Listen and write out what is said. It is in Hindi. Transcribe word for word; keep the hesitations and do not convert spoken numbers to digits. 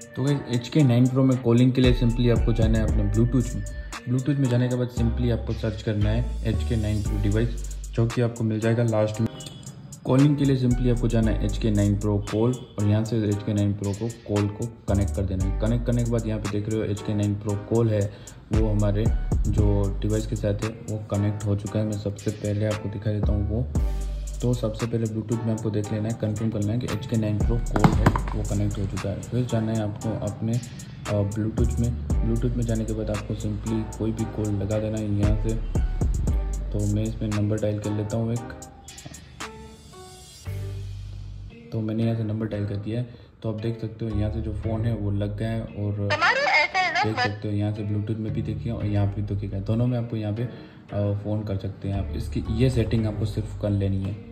तो एच के नाइन प्रो में कॉलिंग के लिए सिंपली आपको जाना है अपने ब्लूटूथ में। ब्लूटूथ में जाने के बाद सिंपली आपको सर्च करना है H K nine pro device, जो कि आपको मिल जाएगा लास्ट में। कॉलिंग के लिए सिंपली आपको जाना है H K nine pro call, और यहाँ से एच के नाइन प्रो को कॉल को कनेक्ट कर देना है। कनेक्ट करने के बाद यहाँ पे देख रहे हो H K nine pro call है वो हमारे जो डिवाइस के साथ है वो कनेक्ट हो चुका है। मैं सबसे पहले आपको दिखा देता हूँ वो। तो सबसे पहले ब्लूटूथ में आपको देख लेना है, कंफर्म करना है कि H K nine pro call है वो कनेक्ट हो चुका है। फिर जाना है आपको अपने ब्लूटूथ में। ब्लूटूथ में जाने के बाद आपको सिंपली कोई भी कॉल लगा देना है यहाँ से। तो मैं इसमें नंबर डायल कर लेता हूँ एक, तो मैंने यहाँ से नंबर डायल कर दिया है। तो आप देख सकते हो यहाँ से जो फ़ोन है वो लग गया है, और देख सकते हो यहाँ से ब्लूटूथ में भी देखिए और यहाँ पे भी दिखेगा। दोनों में आपको यहाँ पे फ़ोन कर सकते हैं आप। इसकी ये सेटिंग आपको सिर्फ कर लेनी है।